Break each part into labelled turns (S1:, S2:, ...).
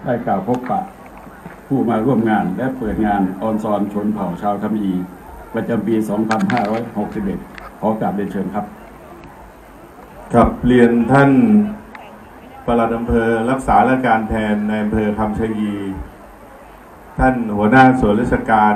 S1: ได้กล่าวพบปะผู้มาร่วมงานและเปิดงานออนซอนชนเผ่าชาวขมีประจำปี 2561 ขอกราบเรียนเชิญครับ
S2: ครับเรียนท่านปลัดอำเภอรักษาราชการแทนในอำเภอคำชะอีท่านหัวหน้าส่วนราชการ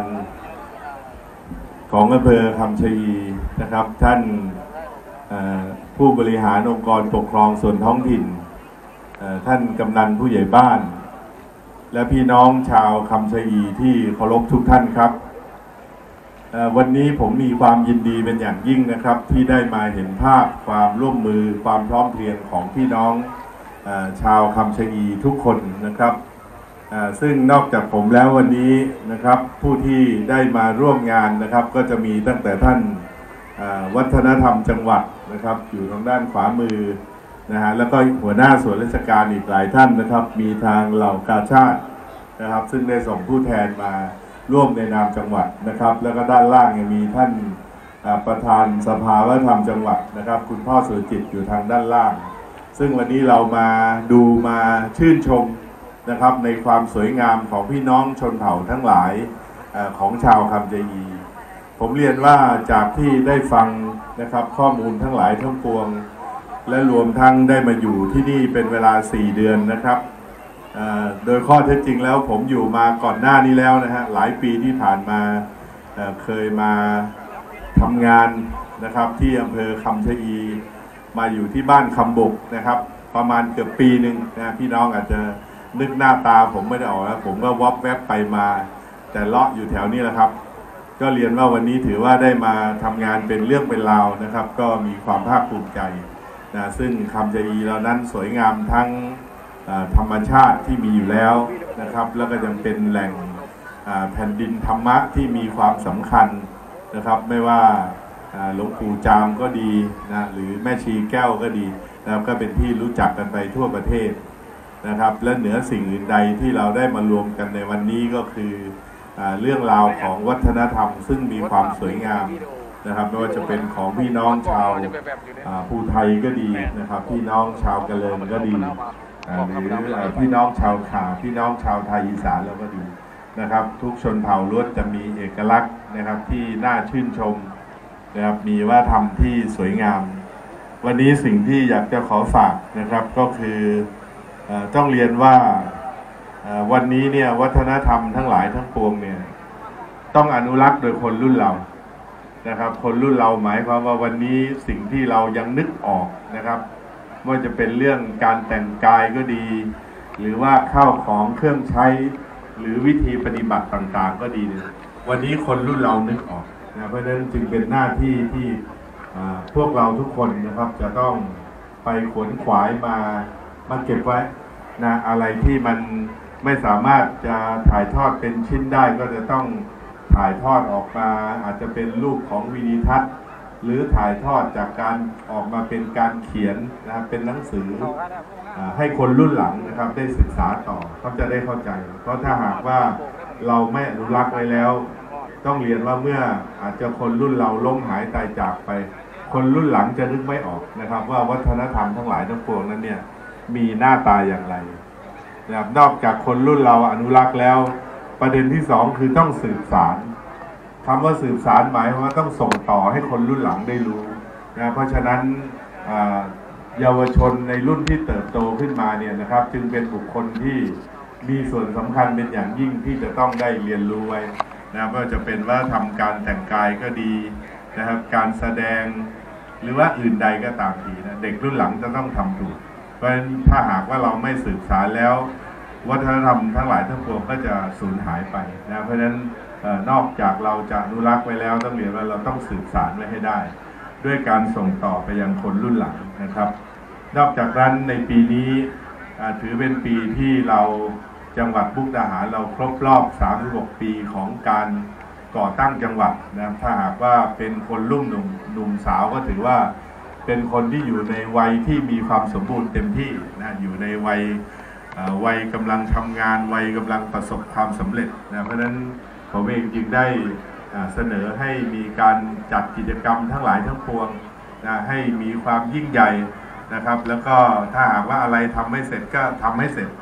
S2: ของอำเภอคำชะอีนะครับท่านผู้บริหารองค์กรปกครองส่วนท้องถิ่นท่านกำนันผู้ใหญ่บ้านและพี่น้องชาวคำชะอีที่เคารพทุกท่านครับวันนี้ผมมีความยินดีเป็นอย่างยิ่งนะครับที่ได้มาเห็นภาพความร่วมมือความพร้อมเพรียงของพี่น้องชาวคำชะอีทุกคนนะครับซึ่งนอกจากผมแล้ววันนี้นะครับผู้ที่ได้มาร่วมงานนะครับก็จะมีตั้งแต่ท่านวัฒนธรรมจังหวัดนะครับอยู่ทางด้านขวามือนะฮะแล้วก็หัวหน้าส่วนราชการอีกหลายท่านนะครับมีทางเหล่ากาชาตินะครับซึ่งได้ส่งผู้แทนมาร่วมในนามจังหวัดนะครับแล้วก็ด้านล่างยังมีท่านประธานสภาวัฒนธรรมจังหวัดนะครับคุณพ่อสุรจิตอยู่ทางด้านล่างซึ่งวันนี้เรามาดูมาชื่นชมนะครับในความสวยงามของพี่น้องชนเผ่าทั้งหลายของชาวคำชะอีผมเรียนว่าจากที่ได้ฟังนะครับข้อมูลทั้งหลายทั้งปวงและรวมทั้งได้มาอยู่ที่นี่เป็นเวลา4 เดือนนะครับโดยข้อเท็จจริงแล้วผมอยู่มาก่อนหน้านี้แล้วนะฮะหลายปีที่ผ่านมาเคยมาทำงานนะครับที่อำเภอคำชะอีมาอยู่ที่บ้านคำบกนะครับประมาณเกือบปีหนึ่งนะพี่น้องอาจจะนึกหน้าตาผมไม่ได้ออกแล้วผมก็วอบแวบไปมาแต่เลาะอยู่แถวนี้แหละครับก็เรียนว่าวันนี้ถือว่าได้มาทำงานเป็นเรื่องเป็นราวนะครับก็มีความภาคภูมิใจนะซึ่งคำชะอีเรานั้นสวยงามทั้งธรรมชาติที่มีอยู่แล้วนะครับแล้วก็ยังเป็นแหล่งแผ่นดินธรรมะที่มีความสำคัญนะครับไม่ว่าหลวงปู่จามก็ดีนะหรือแม่ชีแก้วก็ดีนะครับก็เป็นที่รู้จักกันไปทั่วประเทศนะครับและเหนือสิ่งอื่นใดที่เราได้มารวมกันในวันนี้ก็คือเรื่องราวของวัฒนธรรมซึ่งมีความสวยงามนะครับไม่ว่าจะเป็นของพี่น้องชาวภูไทยก็ดีนะครับพี่น้องชาวกะเลินก็ดีหรือพี่น้องชาวขาพี่น้องชาวไทยอีสานแล้วก็ดีนะครับทุกชนเผ่าล้วนจะมีเอกลักษณ์นะครับที่น่าชื่นชมนะครับมีวัฒนธรรมที่สวยงามวันนี้สิ่งที่อยากจะขอฝากนะครับก็คือต้องเรียนว่าวันนี้เนี่ยวัฒนธรรมทั้งหลายทั้งปวงเนี่ยต้องอนุรักษ์โดยคนรุ่นเรานะครับคนรุ่นเราหมายความว่าวันนี้สิ่งที่เรายังนึกออกนะครับว่าจะเป็นเรื่องการแต่งกายก็ดีหรือว่าข้าวของเครื่องใช้หรือวิธีปฏิบัติต่างๆก็ดีวันนี้คนรุ่นเรานึกออกนะเพราะฉะนั้นจึงเป็นหน้าที่ที่พวกเราทุกคนนะครับจะต้องไปขวนขวายมาเก็บไว้นะอะไรที่มันไม่สามารถจะถ่ายทอดเป็นชิ้นได้ก็จะต้องถ่ายทอดออกมาอาจจะเป็นรูปของวิดีทัศน์หรือถ่ายทอดจากการออกมาเป็นการเขียนนะครับเป็นหนังสือให้คนรุ่นหลังนะครับได้ศึกษาต่อเขาจะได้เข้าใจเพราะถ้าหากว่าเราไม่อนุรักษ์ไว้แล้วต้องเรียนว่าเมื่ออาจจะคนรุ่นเราล้มหายตายจากไปคนรุ่นหลังจะนึกไม่ออกนะครับว่าวัฒนธรรมทั้งหลายทั้งปวงนั้นเนี่ยมีหน้าตาอย่างไรนะครับนอกจากคนรุ่นเราอนุรักษ์แล้วประเด็นที่2คือต้องสืบสานคำว่าสืบสานหมายความว่าต้องส่งต่อให้คนรุ่นหลังได้รู้นะเพราะฉะนั้นเยาวชนในรุ่นที่เติบโตขึ้นมาเนี่ยนะครับจึงเป็นบุคคลที่มีส่วนสำคัญเป็นอย่างยิ่งที่จะต้องได้เรียนรู้ไว้นะว่าจะเป็นว่าทำการแต่งกายก็ดีนะครับการแสดงหรือว่าอื่นใดก็ตามทีนะเด็กรุ่นหลังจะต้องทำถูกเพราะฉะนั้นถ้าหากว่าเราไม่สืบสานแล้ววัฒนธรรมทั้งหลายทั้งปวงก็จะสูญหายไปนะเพราะฉะนั้นนอกจากเราจะอนุรักษ์ไว้แล้วต้องเรียนว่าเราต้องสืบสานไว้ให้ได้ด้วยการส่งต่อไปยังคนรุ่นหลังนะครับนอกจากนั้นในปีนี้ถือเป็นปีที่เราจังหวัดมุกดาหารเราครบรอบ36 ปีของการก่อตั้งจังหวัดนะถ้าหากว่าเป็นคนรุ่นหนุ่มสาวก็ถือว่าเป็นคนที่อยู่ในวัยที่มีความสมบูรณ์เต็มที่นะอยู่ในวัยกำลังทำงานวัยกำลังประสบความสำเร็จนะเพราะฉะนั้นผมเองจึงได้เสนอให้มีการจัดกิจกรรมทั้งหลายทั้งปวงนะให้มีความยิ่งใหญ่นะครับแล้วก็ถ้าหากว่าอะไรทำไม่เสร็จก็ทำให้เสร็จ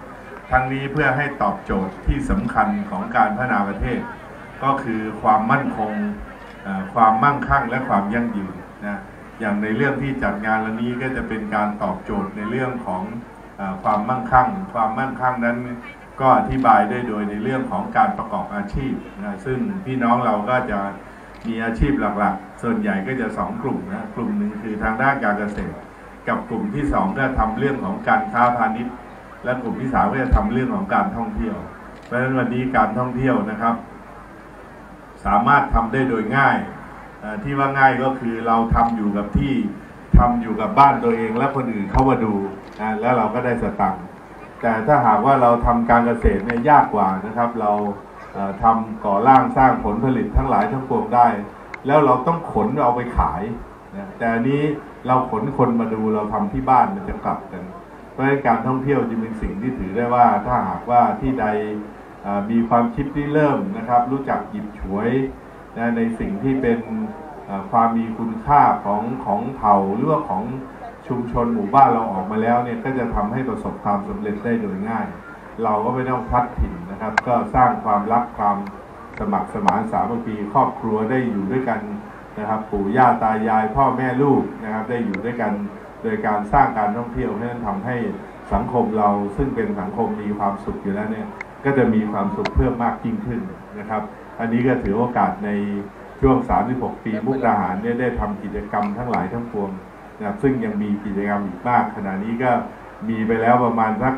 S2: ทั้งนี้เพื่อให้ตอบโจทย์ที่สำคัญของการพัฒนาประเทศก็คือความมั่นคงความมั่งคั่งและความยั่งยืนนะอย่างในเรื่องที่จัดงานวันนี้ก็จะเป็นการตอบโจทย์ในเรื่องของความมั่งคั่งนั้นก็อธิบายได้โดยในเรื่องของการประกอบอาชีพนะซึ่งพี่น้องเราก็จะมีอาชีพหลักๆส่วนใหญ่ก็จะ2 กลุ่มนะกลุ่มหนึ่งคือทางด้านการเกษตรกับกลุ่มที่2ก็ทำเรื่องของการค้าพาณิชย์และกลุ่มที่3ก็จะทำเรื่องของการท่องเที่ยวเพราะฉะนั้นวันนี้การท่องเที่ยวนะครับสามารถทำได้โดยง่ายที่ว่าง่ายก็คือเราทำอยู่กับที่ทำอยู่กับบ้านตัวเองและคนอื่นเข้ามาดูแล้วเราก็ได้สตังค์แต่ถ้าหากว่าเราทำการเกษตรเนี่ยยากกว่านะครับเราทำก่อร่างสร้างผลผลิตทั้งหลายทั้งปวงได้แล้วเราต้องขนเอาไปขายแต่อันนี้เราขนคนมาดูเราทำที่บ้านมันจะกลับกันเพราะการท่องเที่ยวจึงเป็นสิ่งที่ถือได้ว่าถ้าหากว่าที่ใดมีความคิดที่เริ่มนะครับรู้จักหยิบฉวยในสิ่งที่เป็นความมีคุณค่าของเผ่าหรือว่าของชุมชนหมู่บ้านเราออกมาแล้วเนี่ยก็จะทำให้ประสบความสำเร็จได้โดยง่ายเราก็ไม่ต้องพลัดถิ่นนะครับก็สร้างความรักความสมัครสมานสามัคคีครอบครัวได้อยู่ด้วยกันนะครับปู่ย่าตายายพ่อแม่ลูกนะครับได้อยู่ด้วยกันโดยการสร้างการท่องเที่ยวให้ทำให้สังคมเราซึ่งเป็นสังคมมีความสุขอยู่แล้วเนี่ยก็จะมีความสุขเพิ่มมากยิ่งขึ้นนะครับอันนี้ก็ถือโอกาสในช่วง36 ปีมุกดาหารเนี่ยได้ทำกิจกรรมทั้งหลายทั้งปวงนะครับซึ่งยังมีกิจกรรมอีกมากขณะนี้ก็มีไปแล้วประมาณสัก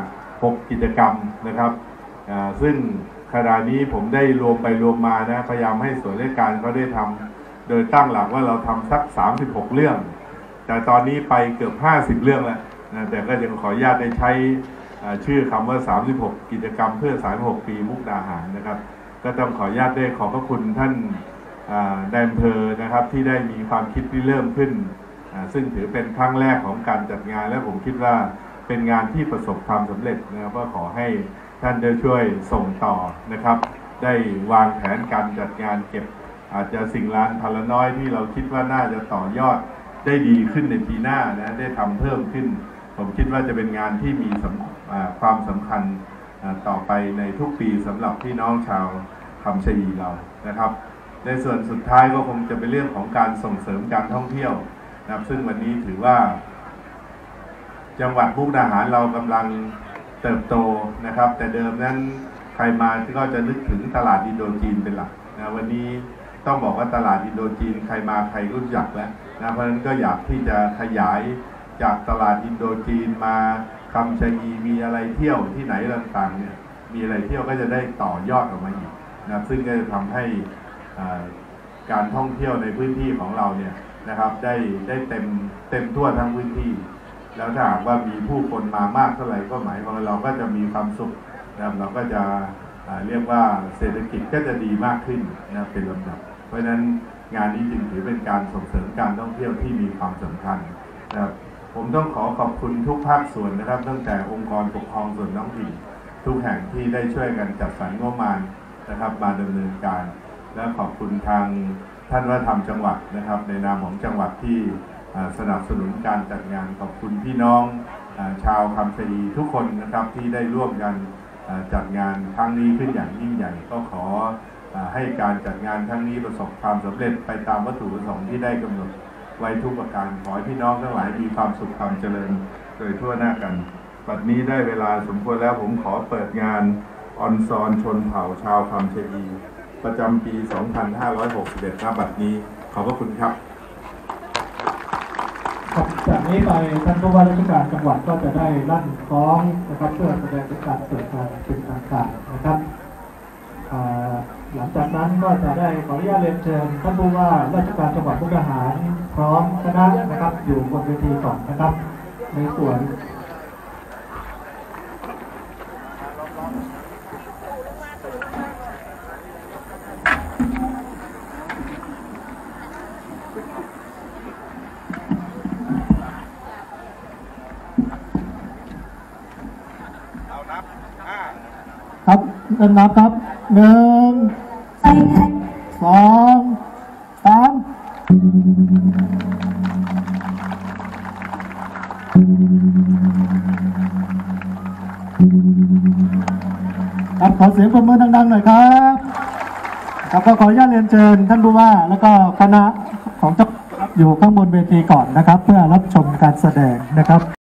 S2: 5-6 กิจกรรมนะครับซึ่งขณะนี้ผมได้รวมไปรวมมานะพยายามให้ส่วนราชการเขาได้ทำโดยตั้งหลักว่าเราทำสัก36 เรื่องแต่ตอนนี้ไปเกือบ50 เรื่องแล้วนะแต่ก็ยังขออนุญาตได้ใช้ชื่อคำว่า36 กิจกรรมเพื่อ36 ปีมุกดาหารนะครับก็ต้องขออนุญาตได้ขอบพระคุณท่านนายอำเภอนะครับที่ได้มีความคิดที่เริ่มขึ้นซึ่งถือเป็นครั้งแรกของการจัดงานและผมคิดว่าเป็นงานที่ประสบความสำเร็จนะครับก็ขอให้ท่านได้ช่วยส่งต่อนะครับได้วางแผนการจัดงานเก็บอาจจะสิ่งล้านพันละน้อยที่เราคิดว่าน่าจะต่อยอดได้ดีขึ้นในปีหน้านะได้ทำเพิ่มขึ้นผมคิดว่าจะเป็นงานที่มีความสำคัญต่อไปในทุกปีสำหรับพี่น้องชาวคำชะอีเรานะครับในส่วนสุดท้ายก็คงจะเป็นเรื่องของการส่งเสริมการท่องเที่ยวนะครับซึ่งวันนี้ถือว่าจังหวัดมุกดาหารเรากำลังเติบโตนะครับแต่เดิมนั้นใครมาก็จะนึกถึงตลาดอินโดจีนเป็นหลักนะวันนี้ต้องบอกว่าตลาดอินโดจีนใครมาใครรู้จักแล้วนะเพราะฉะนั้นก็อยากที่จะขยายจากตลาดอินโดจีนมาคำชะอีมีอะไรเที่ยวที่ไหนต่างๆเนี่ยมีอะไรเที่ยวก็จะได้ต่อยอดออกมาอีกนะซึ่งก็จะทำให้การท่องเที่ยวในพื้นที่ของเราเนี่ยนะครับได้เต็มทั่วทั้งพื้นที่แล้วถ้าหากว่ามีผู้คนมามากเท่าไหร่ก็หมายความว่าเราก็จะมีความสุขนะครับเราก็จะเรียกว่าเศรษฐกิจก็จะดีมากขึ้นนะเป็นลำดับเพราะฉะนั้นงานนี้จึงถือเป็นการส่งเสริมการท่องเที่ยวที่มีความสำคัญนะครับผมต้องขอบคุณทุกภาคส่วนนะครับตั้งแต่องค์กรปกครองส่วนท้องถิ่นทุกแห่งที่ได้ช่วยกันจัดสรรงบประมาณนะครับมาดำเนินการและขอบคุณทางท่านวัฒนธรรมจังหวัดนะครับในนามของจังหวัดที่สนับสนุนการจัดงานขอบคุณพี่น้องชาวคำชะอีทุกคนนะครับที่ได้ร่วมกันจัดงานครั้งนี้ขึ้นอย่างยิ่งใหญ่ก็ขอให้การจัดงานครั้งนี้ประสบความสำเร็จไปตามวัตถุประสงค์ที่ได้กำหนดไว้ทุกประการขอให้พี่น้องทั้งหลายมีความสุขความเจริญโดยทั่วหน้ากันบัดนี้ได้เวลาสมควรแล้วผมขอเปิดงานออนซอนชนเผ่าชาวคำชะอีประจำปี 2561 ณ บัดนี้ขอบพระคุณครับ
S3: จากนี้ไปท่านผู้ว่าราชการจังหวัดก็จะได้ลั่นคล้องนะครับเพื่อแสดงถึงการเปิดงานเป็นทางการนะครับหลังจากนั้นก็จะได้ขออนุญาตเรียนเชิญท่านผู้ว่าราชการจังหวัดมุกดาหารพร้อมคณะนะครับอยู่บนเวทีก่อนนะครับในส่วนครับเริ่มนับครับ1 2 3 ครับขอเสียงปรบมือดังๆหน่อยครับครับก็ขออนุญาตเรียนเชิญท่านผู้ว่าแล้วก็คณะของเจ้าอยู่ข้างบนเวทีก่อนนะครับ เพื่อรับชมการแสดงนะครับ